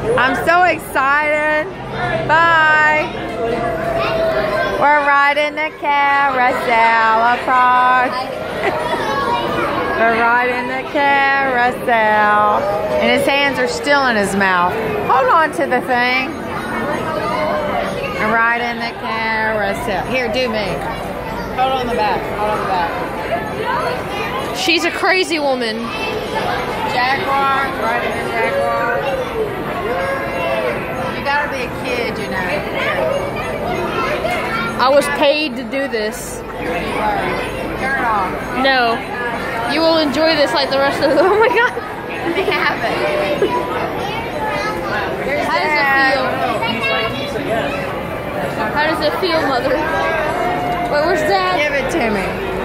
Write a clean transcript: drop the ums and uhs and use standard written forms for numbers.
I'm so excited. Bye. We're riding the carousel across. We're riding the carousel. And his hands are still in his mouth. Hold on to the thing. We're riding the carousel. Here, do me. Hold on the back. Hold on the back. She's a crazy woman. Jaguar. Riding the Jaguar. You gotta be a kid, you know. I was paid to do this. Turn it off. No. You will enjoy this like the rest of the... Oh my god. Let me have it. How does it feel? How does it feel, Mother? Wait, where's Dad? Give it to me.